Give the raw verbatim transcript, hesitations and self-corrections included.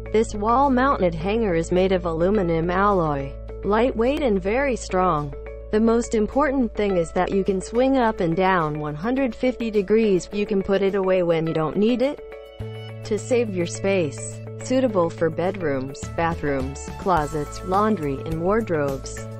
This wall-mounted hanger is made of aluminum alloy, lightweight and very strong. The most important thing is that you can swing up and down one hundred fifty degrees. You can put it away when you don't need it to save your space. Suitable for bedrooms, bathrooms, closets, laundry, and wardrobes.